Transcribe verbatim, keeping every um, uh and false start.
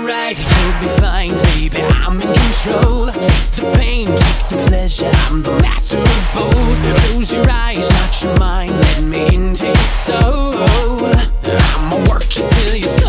alright, you'll be fine, baby, I'm in control. Take the pain, take the pleasure, I'm the master of both. Close your eyes, not your mind, let me into your soul. I'ma work you till you're